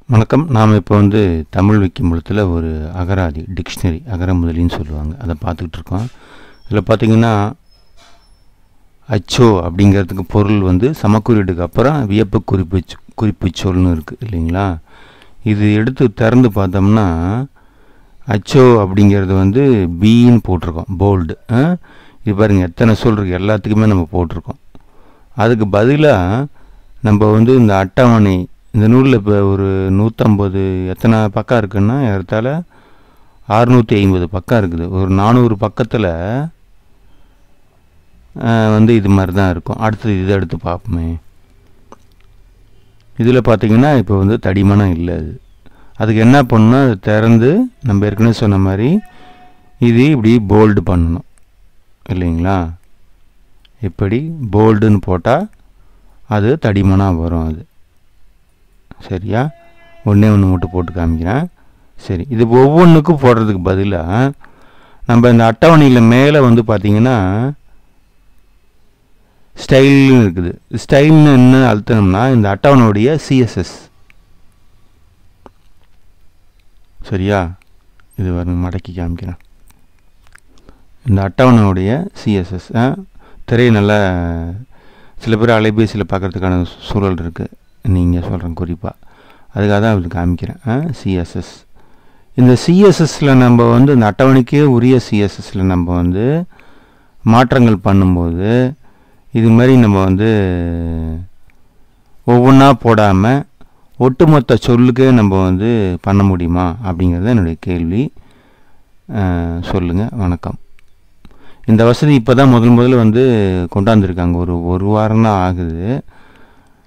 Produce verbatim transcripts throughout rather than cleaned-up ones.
வணக்கம். நாம் இப்போ வந்து தமிழ் விக்கிமூலத்தில் ஒரு அகராதி டிக்ஷனரி அகர முதலின்னு சொல்லுவாங்க, அதை பார்த்துக்கிட்டு இருக்கோம். இதில் பார்த்திங்கன்னா அச்சோ அப்படிங்கிறதுக்கு பொருள் வந்து சமக்குறியீடுக்கு அப்புறம் வியப்பு குறிப்பு குறிப்பு சொல்னு இருக்குது இல்லைங்களா. இது எடுத்து திறந்து பார்த்தோம்னா அச்சோ அப்படிங்கிறது வந்து பீன்னு போட்டிருக்கோம், போல்டு. இது பாருங்கள், எத்தனை சொல் இருக்குது, எல்லாத்துக்குமே நம்ம போட்டிருக்கோம். அதுக்கு பதிலாக நம்ம வந்து இந்த அட்டவணை, இந்த நூலில் இப்போ ஒரு நூற்றம்பது எத்தனை பக்கம் இருக்குன்னா ஏறத்தாழ அறுநூற்றி ஐம்பது பக்கம் இருக்குது. ஒரு நானூறு பக்கத்தில் வந்து இது மாதிரி தான் இருக்கும். அடுத்தது இதை எடுத்து பார்ப்போமே. இதில் பார்த்திங்கன்னா இப்போ வந்து தடிமனம் இல்லை. அது அதுக்கு என்ன பண்ணணும், அதை திறந்து நம்ம ஏற்கனவே சொன்ன மாதிரி இது இப்படி போல்டு பண்ணணும் இல்லைங்களா. இப்படி போல்டுன்னு போட்டால் அது தடிமனாக வரும். அது சரியா, ஒன்றே ஒன்று மட்டும் போட்டு காமிக்கிறேன். சரி, இது ஒவ்வொன்றுக்கும் போடுறதுக்கு பதிலாக நம்ம இந்த அட்டவணையில் மேலே வந்து பார்த்திங்கன்னா ஸ்டைல்னு இருக்குது. ஸ்டைல்னு என்ன அழுத்தணும்னா இந்த அட்டவணையுடைய சிஎஸ்எஸ். சரியா, இது வர மடக்கி காமிக்கிறேன். இந்த அட்டவணையுடைய சிஎஸ்எஸ் திரையை நல்லா சில பேர் அலைபேசியில் பார்க்குறதுக்கான சூழல் இருக்குது, நீங்கள் சொல்கிறேன் குறிப்பாக, அதுக்காக தான் அப்படி காமிக்கிறேன். சிஎஸ்எஸ், இந்த சிஎஸ்எஸில் நம்ம வந்து இந்த அட்டவணைக்கே உரிய சிஎஸ்எஸில் நம்ம வந்து மாற்றங்கள் பண்ணும்போது இது மாதிரி நம்ம வந்து ஒவ்வொன்றா போடாமல் ஒட்டுமொத்த சொல்லுக்கே நம்ம வந்து பண்ண முடியுமா அப்படிங்கிறது என்னுடைய கேள்வி. சொல்லுங்கள். வணக்கம். இந்த வசதி இப்போ தான் முதல் முதல்ல வந்து கொண்டாந்துருக்காங்க, ஒரு ஒரு வாரம் தான் ஆகுது.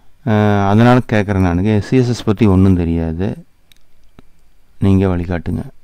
அதனால் கேட்குறேன், நான் சிஎஸ்எஸ் பற்றி ஒன்றும் தெரியாது, நீங்கள் வழிகாட்டுங்க.